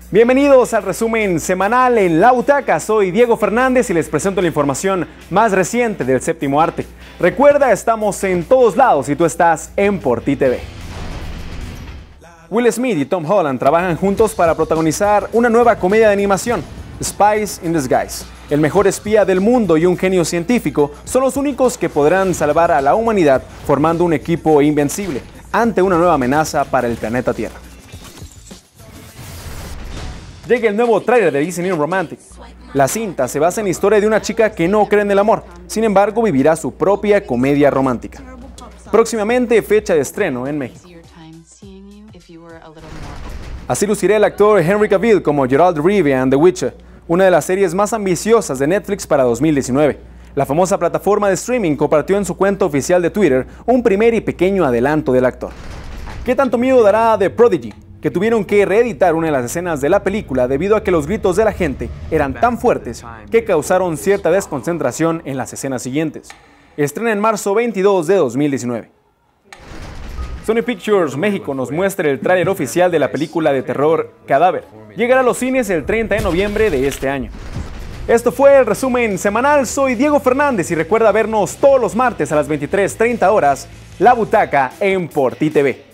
Bienvenidos al resumen semanal en La Butaca. Soy Diego Fernández y les presento la información más reciente del séptimo arte. Recuerda, estamos en todos lados y tú estás en Por Ti TV. Will Smith y Tom Holland trabajan juntos para protagonizar una nueva comedia de animación, Spies in Disguise. El mejor espía del mundo y un genio científico son los únicos que podrán salvar a la humanidad formando un equipo invencible ante una nueva amenaza para el planeta Tierra. Llega el nuevo tráiler de Disney Romantic. La cinta se basa en la historia de una chica que no cree en el amor, sin embargo vivirá su propia comedia romántica. Próximamente fecha de estreno en México. Así lucirá el actor Henry Cavill como Geralt de Rivia en The Witcher, una de las series más ambiciosas de Netflix para 2019. La famosa plataforma de streaming compartió en su cuenta oficial de Twitter un primer y pequeño adelanto del actor. ¿Qué tanto miedo dará The Prodigy, que tuvieron que reeditar una de las escenas de la película debido a que los gritos de la gente eran tan fuertes que causaron cierta desconcentración en las escenas siguientes? Estrena en marzo 22 de 2019. Sony Pictures México nos muestra el tráiler oficial de la película de terror Cadáver. Llegará a los cines el 30 de noviembre de este año. Esto fue el resumen semanal. Soy Diego Fernández y recuerda vernos todos los martes a las 23:30 horas, La Butaca en Por Ti TV.